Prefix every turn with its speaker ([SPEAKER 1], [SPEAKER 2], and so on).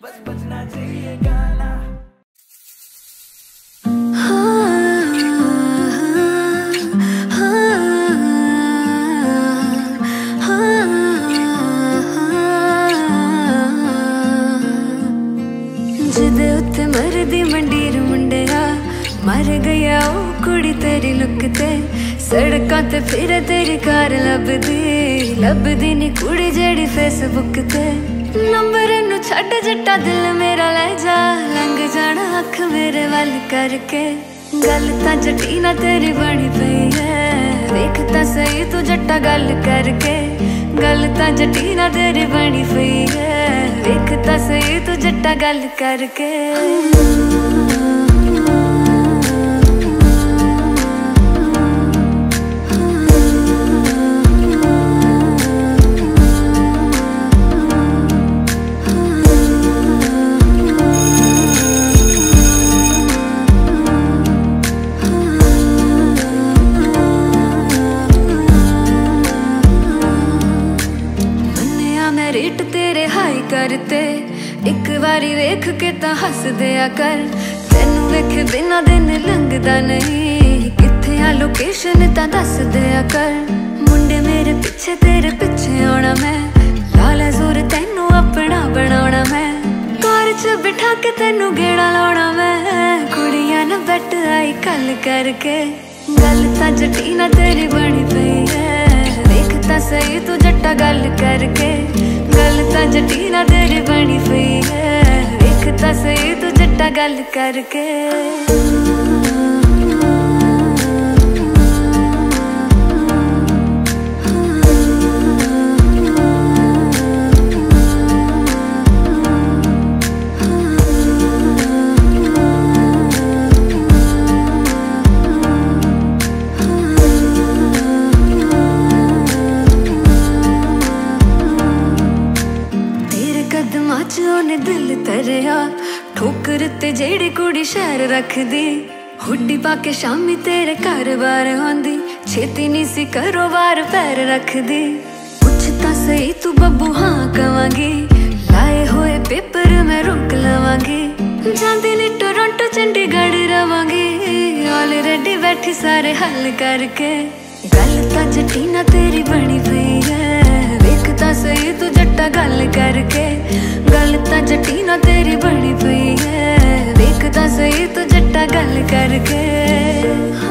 [SPEAKER 1] बस बजना चाहिए गाना।
[SPEAKER 2] जिदे उत्ते मरदी मंडीर मुंडिया मर गया ओ कुड़ी तेरी लुक ते सड़कां ते फिर तेरी कार लभदी नी कुड़ी जेड़ी फेसबुक ते नंबर नू छड्ड जट्टा दिल मेरा ले जा लंघ जाना अख मेरे वल करके गल तां जट्टी ना तेरी बनी पई है वेख तां सही तू जट्टा गल करके गल तां जट्टी ना तेरी बनी पई है वेख तां सही तू जट्टा गल करके। रेट तेरे हाई करते एक बारी वेख के ता हस दिया कर तेनू वेख बिना दिन लंघदा नहीं किथे आ लोकेशन ता दस दिया कर मुंडे मेरे पीछे तेरे पीछे आना मैं लाला जोर तेनू अपना बनाना मैं कार च बिठा के तेनू गेड़ा लाना मैं कुड़ियां न बैठ आई कल करके गल ता जट्टी ना तेरी बनी पई है वेख ता सही तू जट्टा गल करके गल तां जट्टी ना तेरी बनी पई है वेख तां सही तू जट्टा गल करके। ओने दिल तरिया ठोकर ते जेड़ी कुड़ी शहर रखदी हुड्डी पाके शामी तेरे घर बार आंदी छेती नी सी करो बार पैर रखदी कुछ तां सही तू बब्बू हाँ कवांगी लाए होए पेपर मैं रोक लवांगी जांदी नी टोरंटो चंडीगढ़ रवांगी ऑलरेडी बैठी सारे हल करके गल तां जट्टी ना तेरी बनी पई है वेख तां सही तू जट्टा गल करके गल तां जट्टी ना तेरी बनी पई है वेख तां सही तू जट्टा गल करके।